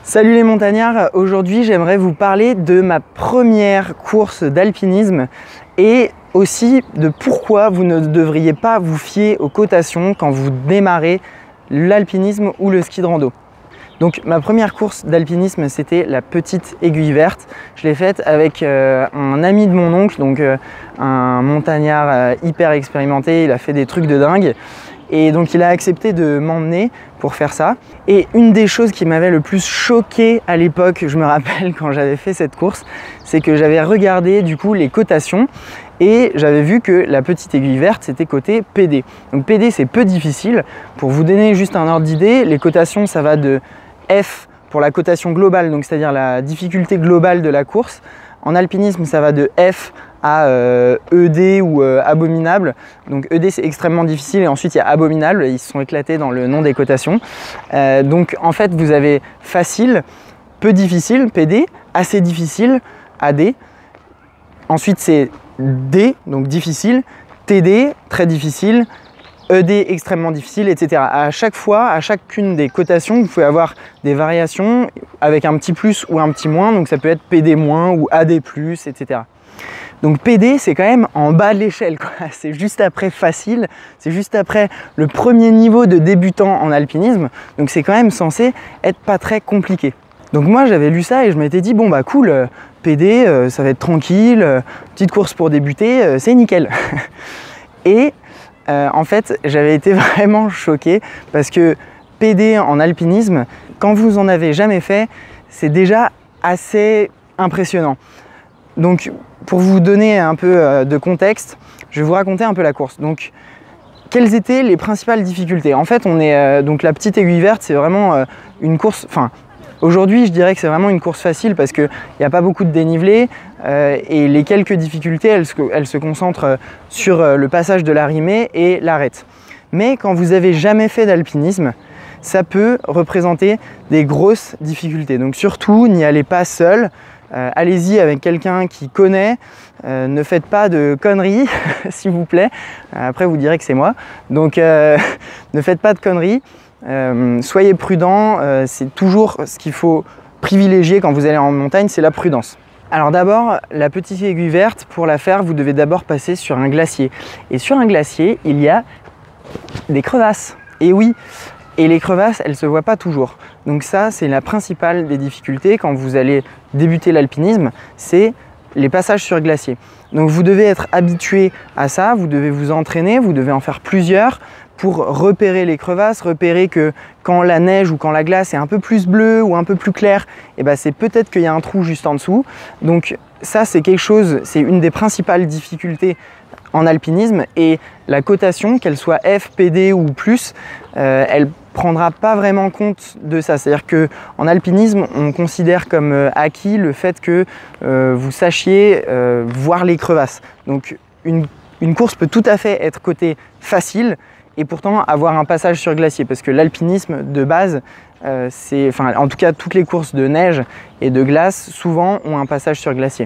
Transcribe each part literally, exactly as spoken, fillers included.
Salut les montagnards, aujourd'hui j'aimerais vous parler de ma première course d'alpinisme et aussi de pourquoi vous ne devriez pas vous fier aux cotations quand vous démarrez l'alpinisme ou le ski de rando. Donc ma première course d'alpinisme, c'était la Petite Aiguille Verte. Je l'ai faite avec euh, un ami de mon oncle, donc euh, un montagnard euh, hyper expérimenté, il a fait des trucs de dingue. Et donc il a accepté de m'emmener pour faire ça. Et une des choses qui m'avait le plus choqué à l'époque, je me rappelle quand j'avais fait cette course, c'est que j'avais regardé du coup les cotations et j'avais vu que la Petite Aiguille Verte c'était coté P D. Donc P D c'est peu difficile. Pour vous donner juste un ordre d'idée, les cotations ça va de F pour la cotation globale, donc c'est-à-dire la difficulté globale de la course. En alpinisme ça va de F à euh, E D ou euh, abominable. Donc E D c'est extrêmement difficile et ensuite il y a abominable, ils se sont éclatés dans le nom des cotations. Euh, donc en fait vous avez facile, peu difficile, P D, assez difficile, A D. Ensuite c'est D, donc difficile, T D, très difficile, E D extrêmement difficile, et cetera. À chaque fois, à chacune des cotations, vous pouvez avoir des variations avec un petit plus ou un petit moins, donc ça peut être P D moins ou A D plus, et cetera. Donc P D c'est quand même en bas de l'échelle, c'est juste après facile, c'est juste après le premier niveau de débutant en alpinisme, donc c'est quand même censé être pas très compliqué. Donc moi j'avais lu ça et je m'étais dit bon bah cool, P D euh, ça va être tranquille, euh, petite course pour débuter, euh, c'est nickel. Et euh, en fait j'avais été vraiment choqué parce que P D en alpinisme, quand vous en avez jamais fait, c'est déjà assez impressionnant. Donc pour vous donner un peu de contexte, je vais vous raconter un peu la course. Donc quelles étaient les principales difficultés? En fait on est euh, donc la Petite Aiguille Verte, c'est vraiment euh, une course, enfin aujourd'hui je dirais que c'est vraiment une course facile parce qu'il n'y a pas beaucoup de dénivelé euh, et les quelques difficultés elles, elles se concentrent sur euh, le passage de la Rimée et l'arête. Mais quand vous avez jamais fait d'alpinisme, ça peut représenter des grosses difficultés. Donc surtout n'y allez pas seul. Euh, allez-y avec quelqu'un qui connaît, euh, ne faites pas de conneries s'il vous plaît, après vous direz que c'est moi, donc euh, ne faites pas de conneries, euh, soyez prudents, euh, c'est toujours ce qu'il faut privilégier quand vous allez en montagne, c'est la prudence. Alors d'abord, la Petite Aiguille Verte, pour la faire, vous devez d'abord passer sur un glacier, et sur un glacier, il y a des crevasses, et oui, et les crevasses, elles ne se voient pas toujours. Donc ça, c'est la principale des difficultés quand vous allez débuter l'alpinisme, c'est les passages sur glacier. Donc vous devez être habitué à ça, vous devez vous entraîner, vous devez en faire plusieurs pour repérer les crevasses, repérer que quand la neige ou quand la glace est un peu plus bleue ou un peu plus claire, eh ben c'est peut-être qu'il y a un trou juste en dessous. Donc ça, c'est quelque chose, c'est une des principales difficultés en alpinisme, et la cotation, qu'elle soit F, P D ou plus, euh, elle prendra pas vraiment compte de ça. C'est-à-dire qu'en alpinisme, on considère comme euh, acquis le fait que euh, vous sachiez euh, voir les crevasses. Donc une, une course peut tout à fait être cotée facile et pourtant avoir un passage sur glacier, parce que l'alpinisme de base, euh, c'est, enfin, en tout cas toutes les courses de neige et de glace souvent ont un passage sur glacier.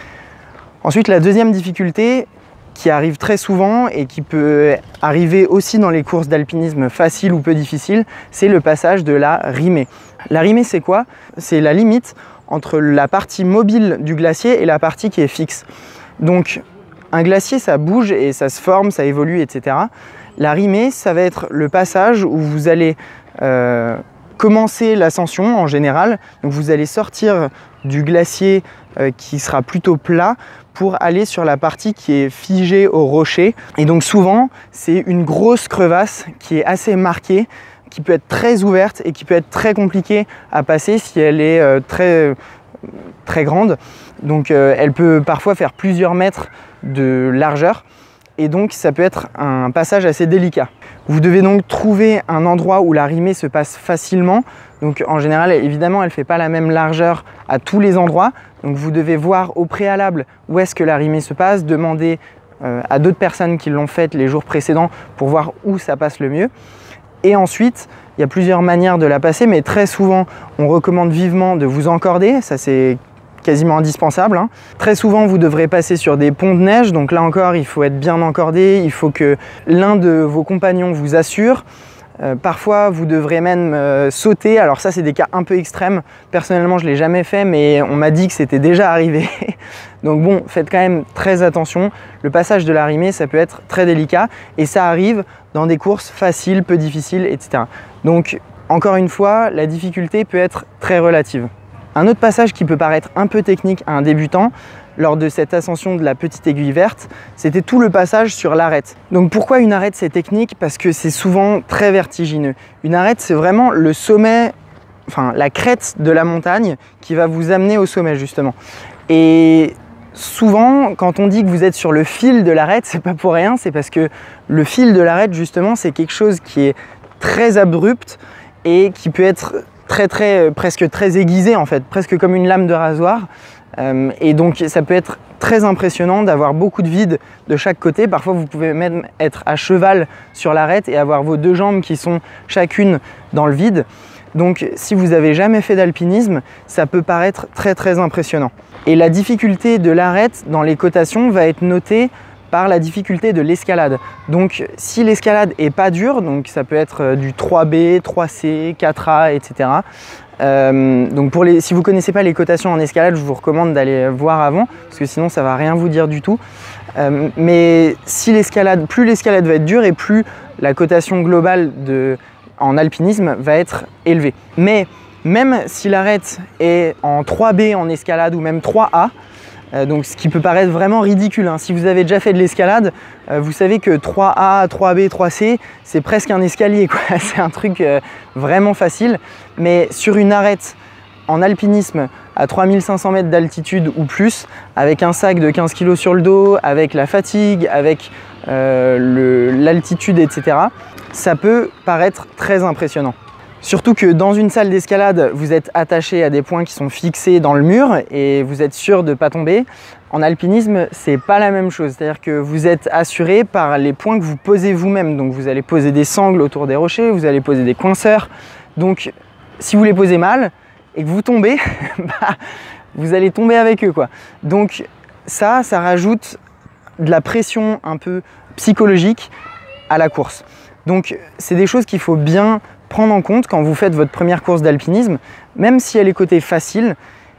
Ensuite, la deuxième difficulté qui arrive très souvent et qui peut arriver aussi dans les courses d'alpinisme faciles ou peu difficiles, c'est le passage de la Rimée. La Rimée, c'est quoi? C'est la limite entre la partie mobile du glacier et la partie qui est fixe. Donc un glacier, ça bouge et ça se forme, ça évolue, et cetera. La Rimée, ça va être le passage où vous allez euh, commencer l'ascension en général. Donc vous allez sortir du glacier euh, qui sera plutôt plat pour aller sur la partie qui est figée au rocher. Et donc souvent, c'est une grosse crevasse qui est assez marquée, qui peut être très ouverte et qui peut être très compliquée à passer si elle est euh, très, très grande. Donc euh, elle peut parfois faire plusieurs mètres de largeur. Et donc ça peut être un passage assez délicat. Vous devez donc trouver un endroit où la Rimée se passe facilement. Donc en général, évidemment, elle ne fait pas la même largeur à tous les endroits. Donc vous devez voir au préalable où est-ce que la Rimée se passe, demander euh, à d'autres personnes qui l'ont faite les jours précédents pour voir où ça passe le mieux. Et ensuite, il y a plusieurs manières de la passer, mais très souvent, on recommande vivement de vous encorder. Ça, c'est quasiment indispensable, hein. Très souvent, vous devrez passer sur des ponts de neige, donc là encore, il faut être bien encordé, il faut que l'un de vos compagnons vous assure. Euh, parfois, vous devrez même euh, sauter. Alors ça, c'est des cas un peu extrêmes. Personnellement, je ne l'ai jamais fait, mais on m'a dit que c'était déjà arrivé. Donc bon, faites quand même très attention. Le passage de l'arrimée, ça peut être très délicat et ça arrive dans des courses faciles, peu difficiles, et cetera. Donc, encore une fois, la difficulté peut être très relative. Un autre passage qui peut paraître un peu technique à un débutant, lors de cette ascension de la petite aiguille verte, c'était tout le passage sur l'arête. Donc pourquoi une arête c'est technique? Parce que c'est souvent très vertigineux. Une arête c'est vraiment le sommet, enfin la crête de la montagne qui va vous amener au sommet justement. Et souvent quand on dit que vous êtes sur le fil de l'arête, c'est pas pour rien, c'est parce que le fil de l'arête justement c'est quelque chose qui est très abrupt et qui peut être très très presque très aiguisé en fait, presque comme une lame de rasoir. Euh, et donc ça peut être très impressionnant d'avoir beaucoup de vide de chaque côté. Parfois vous pouvez même être à cheval sur l'arête et avoir vos deux jambes qui sont chacune dans le vide. Donc si vous n'avez jamais fait d'alpinisme, ça peut paraître très très impressionnant. Et la difficulté de l'arête dans les cotations va être notée par la difficulté de l'escalade. Donc si l'escalade est pas dure, donc ça peut être du trois B, trois C, quatre A, et cetera. Euh, donc pour les, si vous ne connaissez pas les cotations en escalade, je vous recommande d'aller voir avant, parce que sinon ça ne va rien vous dire du tout. Euh, mais si l'escalade, plus l'escalade va être dure et plus la cotation globale de, en alpinisme va être élevée. Mais même si l'arête est en trois B en escalade ou même trois A, Euh, donc ce qui peut paraître vraiment ridicule, hein. Si vous avez déjà fait de l'escalade, euh, vous savez que trois A, trois B, trois C, c'est presque un escalier, quoi. C'est un truc euh, vraiment facile. Mais sur une arête en alpinisme à trois mille cinq cents mètres d'altitude ou plus, avec un sac de quinze kilos sur le dos, avec la fatigue, avec euh, l'altitude, et cetera, ça peut paraître très impressionnant. Surtout que dans une salle d'escalade, vous êtes attaché à des points qui sont fixés dans le mur et vous êtes sûr de ne pas tomber. En alpinisme, c'est pas la même chose. C'est-à-dire que vous êtes assuré par les points que vous posez vous-même. Donc vous allez poser des sangles autour des rochers, vous allez poser des coinceurs. Donc si vous les posez mal et que vous tombez, bah, vous allez tomber avec eux, quoi. Donc ça, ça rajoute de la pression un peu psychologique à la course. Donc c'est des choses qu'il faut bien prendre en compte quand vous faites votre première course d'alpinisme. Même si elle est côté facile,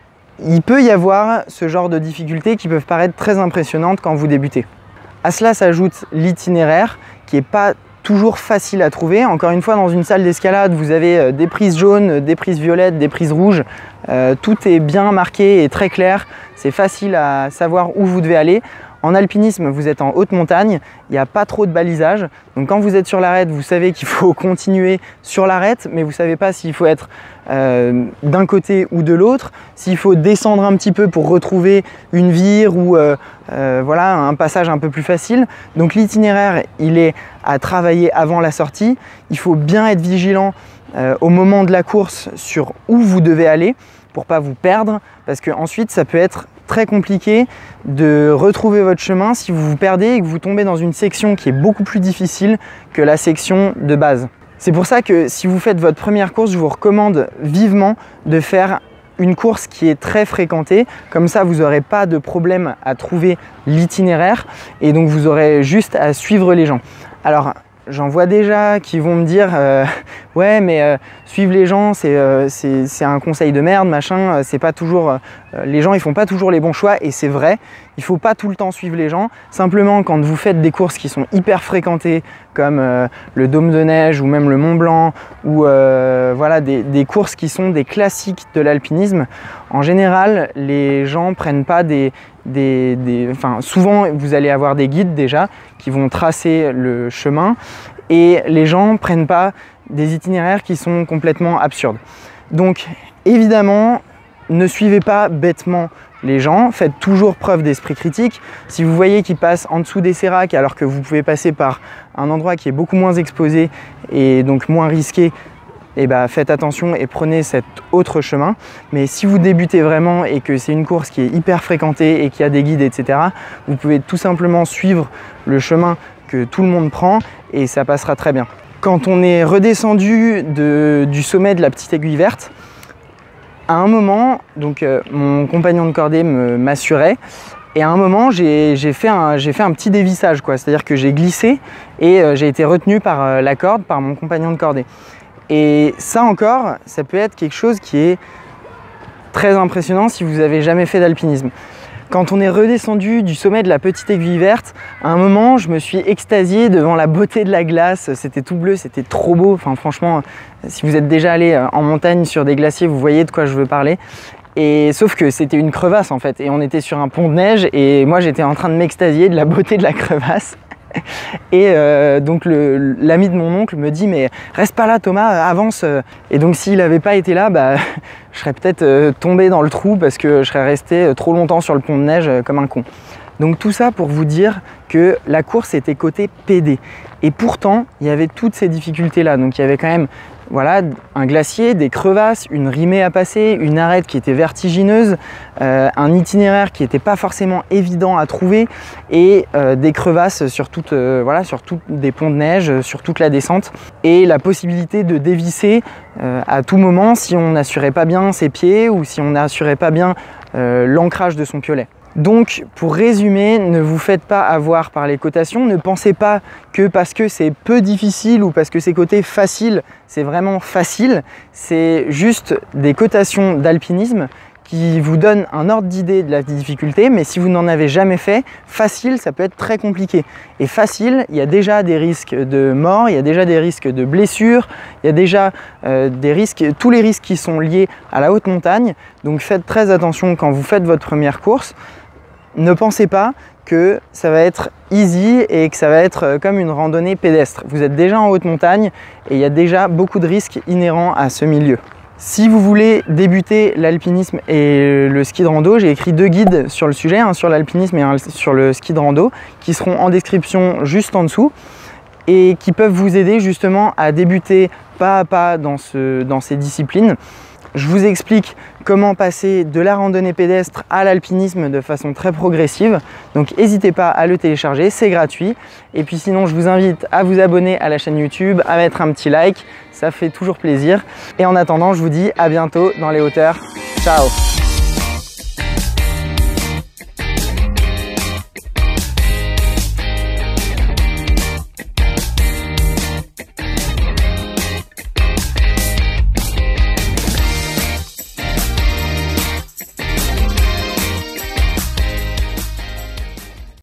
il peut y avoir ce genre de difficultés qui peuvent paraître très impressionnantes quand vous débutez. À cela s'ajoute l'itinéraire qui n'est pas toujours facile à trouver. Encore une fois, dans une salle d'escalade, vous avez des prises jaunes, des prises violettes, des prises rouges. Euh, tout est bien marqué et très clair. C'est facile à savoir où vous devez aller. En alpinisme, vous êtes en haute montagne, il n'y a pas trop de balisage. Donc quand vous êtes sur l'arête, vous savez qu'il faut continuer sur l'arête, mais vous ne savez pas s'il faut être euh, d'un côté ou de l'autre, s'il faut descendre un petit peu pour retrouver une vire ou euh, euh, voilà, un passage un peu plus facile. Donc l'itinéraire, il est à travailler avant la sortie. Il faut bien être vigilant euh, au moment de la course sur où vous devez aller pour ne pas vous perdre, parce qu'ensuite ça peut être très compliqué de retrouver votre chemin si vous vous perdez et que vous tombez dans une section qui est beaucoup plus difficile que la section de base. C'est pour ça que si vous faites votre première course, je vous recommande vivement de faire une course qui est très fréquentée. Comme ça, vous n'aurez pas de problème à trouver l'itinéraire et donc vous aurez juste à suivre les gens. Alors, j'en vois déjà qui vont me dire euh, ouais mais euh, suivre les gens c'est euh, un conseil de merde, machin, c'est pas toujours euh, les gens ils font pas toujours les bons choix, et c'est vrai, il faut pas tout le temps suivre les gens. Simplement quand vous faites des courses qui sont hyper fréquentées comme euh, le Dôme de Neige ou même le Mont Blanc ou euh, voilà des, des courses qui sont des classiques de l'alpinisme, en général les gens prennent pas des, des, des enfin souvent vous allez avoir des guides déjà qui vont tracer le chemin et les gens prennent pas des itinéraires qui sont complètement absurdes. Donc évidemment, ne suivez pas bêtement les gens, faites toujours preuve d'esprit critique. Si vous voyez qu'ils passent en dessous des séracs alors que vous pouvez passer par un endroit qui est beaucoup moins exposé et donc moins risqué, et bah faites attention et prenez cet autre chemin. Mais si vous débutez vraiment et que c'est une course qui est hyper fréquentée et qu'il y a des guides, et cetera, vous pouvez tout simplement suivre le chemin que tout le monde prend et ça passera très bien. Quand on est redescendu de, du sommet de la petite aiguille verte, à un moment, donc euh, mon compagnon de cordée m'assurait Et à un moment, j'ai fait, fait un petit dévissage, quoi. C'est-à-dire que j'ai glissé et euh, j'ai été retenu par euh, la corde, par mon compagnon de cordée. Et ça encore, ça peut être quelque chose qui est très impressionnant si vous n'avez jamais fait d'alpinisme. Quand on est redescendu du sommet de la petite aiguille verte, à un moment, je me suis extasié devant la beauté de la glace. C'était tout bleu, c'était trop beau. Enfin, franchement, si vous êtes déjà allé en montagne sur des glaciers, vous voyez de quoi je veux parler. Et sauf que c'était une crevasse en fait, et on était sur un pont de neige, et moi j'étais en train de m'extasier de la beauté de la crevasse. Et euh, donc l'ami de mon oncle me dit mais reste pas là Thomas, avance. Et donc s'il n'avait pas été là, bah, je serais peut-être euh, tombé dans le trou parce que je serais resté trop longtemps sur le pont de neige euh, comme un con. Donc tout ça pour vous dire que la course était côté pédé. Et pourtant, il y avait toutes ces difficultés-là. Donc il y avait quand même voilà, un glacier, des crevasses, une rimée à passer, une arête qui était vertigineuse, euh, un itinéraire qui n'était pas forcément évident à trouver et euh, des crevasses sur, toute, euh, voilà, sur tout, des ponts de neige, sur toute la descente et la possibilité de dévisser euh, à tout moment si on n'assurait pas bien ses pieds ou si on n'assurait pas bien euh, l'ancrage de son piolet. Donc, pour résumer, ne vous faites pas avoir par les cotations. Ne pensez pas que parce que c'est peu difficile ou parce que c'est côté facile, c'est vraiment facile. C'est juste des cotations d'alpinisme qui vous donnent un ordre d'idée de la difficulté, mais si vous n'en avez jamais fait, facile, ça peut être très compliqué. Et facile, il y a déjà des risques de mort, il y a déjà des risques de blessures, il y a déjà euh, des risques, tous les risques qui sont liés à la haute montagne. Donc faites très attention quand vous faites votre première course. Ne pensez pas que ça va être easy et que ça va être comme une randonnée pédestre. Vous êtes déjà en haute montagne et il y a déjà beaucoup de risques inhérents à ce milieu. Si vous voulez débuter l'alpinisme et le ski de rando, j'ai écrit deux guides sur le sujet, un sur l'alpinisme et un sur le ski de rando, qui seront en description juste en dessous et qui peuvent vous aider justement à débuter pas à pas dans, ce, dans ces disciplines. Je vous explique comment passer de la randonnée pédestre à l'alpinisme de façon très progressive. Donc n'hésitez pas à le télécharger, c'est gratuit. Et puis sinon, je vous invite à vous abonner à la chaîne YouTube, à mettre un petit like, ça fait toujours plaisir. Et en attendant, je vous dis à bientôt dans les hauteurs. Ciao!